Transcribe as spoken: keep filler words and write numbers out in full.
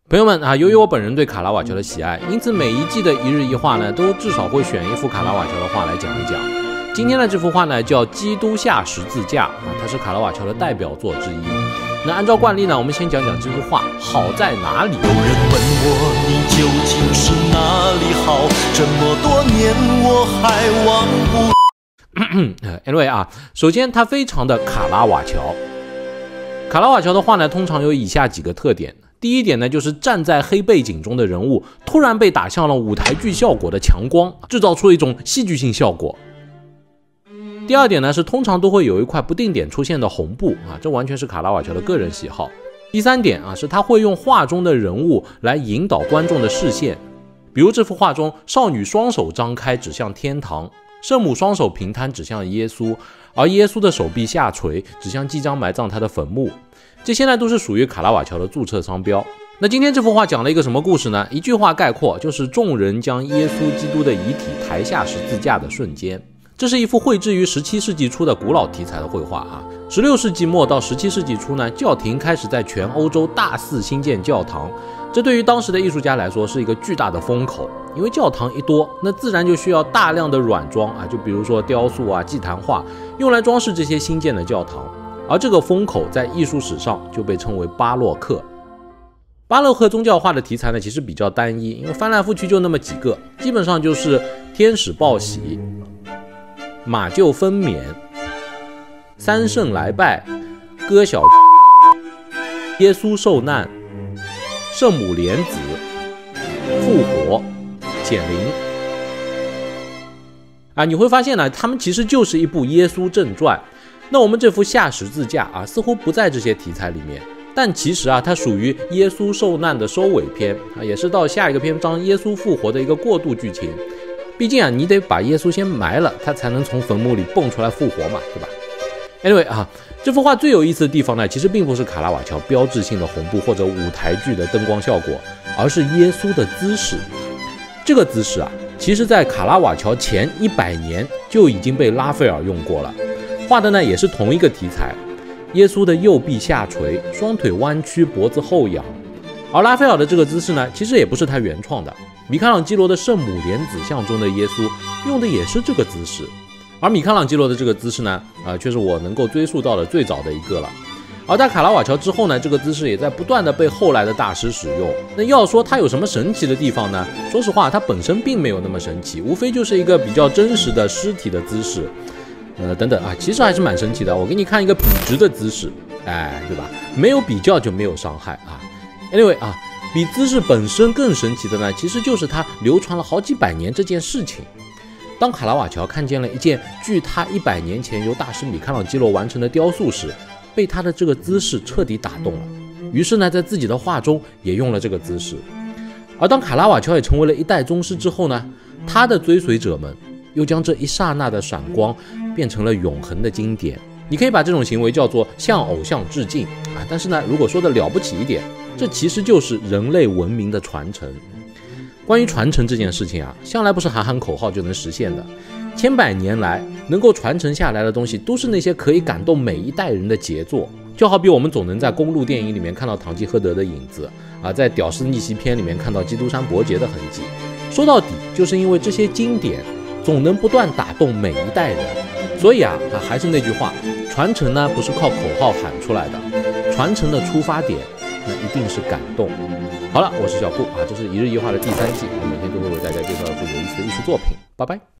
朋友们啊，由于我本人对卡拉瓦乔的喜爱，因此每一季的一日一画呢，都至少会选一幅卡拉瓦乔的画来讲一讲。今天的这幅画呢，叫《基督下十字架》啊，它是卡拉瓦乔的代表作之一。那按照惯例呢，我们先讲讲这幅画好在哪里。 有人问我你究竟是哪里好，这么多年我还忘不。 Anyway 啊，首先它非常的卡拉瓦乔。卡拉瓦乔的画呢，通常有以下几个特点。第一点呢，就是站在黑背景中的人物突然被打向了舞台剧效果的强光，制造出一种戏剧性效果。第二点呢，是通常都会有一块不定点出现的红布啊，这完全是卡拉瓦乔的个人喜好。第三点啊，是他会用画中的人物来引导观众的视线，比如这幅画中，少女双手张开指向天堂，圣母双手平摊指向耶稣，而耶稣的手臂下垂指向即将埋葬他的坟墓。这些呢都是属于卡拉瓦乔的注册商标。那今天这幅画讲了一个什么故事呢？一句话概括，就是众人将耶稣基督的遗体抬下十字架的瞬间。这是一幅绘制于十七世纪初的古老题材的绘画啊。十六世纪末到十七世纪初呢，教廷开始在全欧洲大肆兴建教堂，这对于当时的艺术家来说是一个巨大的风口，因为教堂一多，那自然就需要大量的软装啊，就比如说雕塑啊、祭坛画，用来装饰这些新建的教堂。而这个风口在艺术史上就被称为巴洛克。巴洛克宗教画的题材呢，其实比较单一，因为翻来覆去就那么几个，基本上就是天使报喜、马厩分娩、三圣来拜、割小、耶稣受难、圣母莲子、复活、显灵。啊，你会发现呢，他们其实就是一部耶稣正传。那我们这幅下十字架啊，似乎不在这些题材里面，但其实啊，它属于耶稣受难的收尾篇啊，也是到下一个篇章耶稣复活的一个过渡剧情。毕竟啊，你得把耶稣先埋了，他才能从坟墓里蹦出来复活嘛，对吧 ？Anyway 啊，这幅画最有意思的地方呢，其实并不是卡拉瓦乔标志性的红布或者舞台剧的灯光效果，而是耶稣的姿势。这个姿势啊，其实在卡拉瓦乔前一百年就已经被拉斐尔用过了。画的呢也是同一个题材，耶稣的右臂下垂，双腿弯曲，脖子后仰。而拉斐尔的这个姿势呢，其实也不是他原创的。米开朗基罗的圣母莲子像中的耶稣用的也是这个姿势，而米开朗基罗的这个姿势呢，啊、呃，却是我能够追溯到的最早的一个了。而在卡拉瓦乔之后呢，这个姿势也在不断的被后来的大师使用。那要说它有什么神奇的地方呢？说实话，它本身并没有那么神奇，无非就是一个比较真实的尸体的姿势。呃，等等啊，其实还是蛮神奇的。我给你看一个笔直的姿势，哎，对吧？没有比较就没有伤害啊。Anyway 啊，比姿势本身更神奇的呢，其实就是它流传了好几百年这件事情。当卡拉瓦乔看见了一件距他一百年前由大师米开朗基罗完成的雕塑时，被他的这个姿势彻底打动了。于是呢，在自己的画中也用了这个姿势。而当卡拉瓦乔也成为了一代宗师之后呢，他的追随者们又将这一刹那的闪光变成了永恒的经典。你可以把这种行为叫做向偶像致敬啊，但是呢，如果说的了不起一点，这其实就是人类文明的传承。关于传承这件事情啊，向来不是喊喊口号就能实现的。千百年来能够传承下来的东西，都是那些可以感动每一代人的杰作。就好比我们总能在公路电影里面看到堂吉诃德的影子啊，在屌丝逆袭片里面看到基督山伯爵的痕迹。说到底，就是因为这些经典总能不断打动每一代人，所以啊，还是那句话，传承呢不是靠口号喊出来的，传承的出发点那一定是感动。好了，我是小顾啊，这是一日一画的第三季，我每天都会为大家介绍一部有意思的艺术作品，拜拜。